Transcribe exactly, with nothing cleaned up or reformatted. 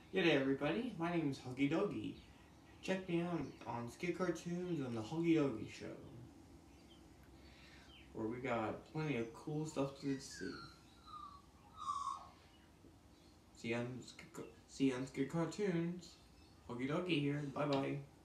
G'day everybody, my name is Huggy Doggy. Check me out on Skid Cartoons on the Huggy Doggy Show, where we got plenty of cool stuff to see. See you on Skid, see you on Skid Cartoons. Huggy Doggy here, bye bye.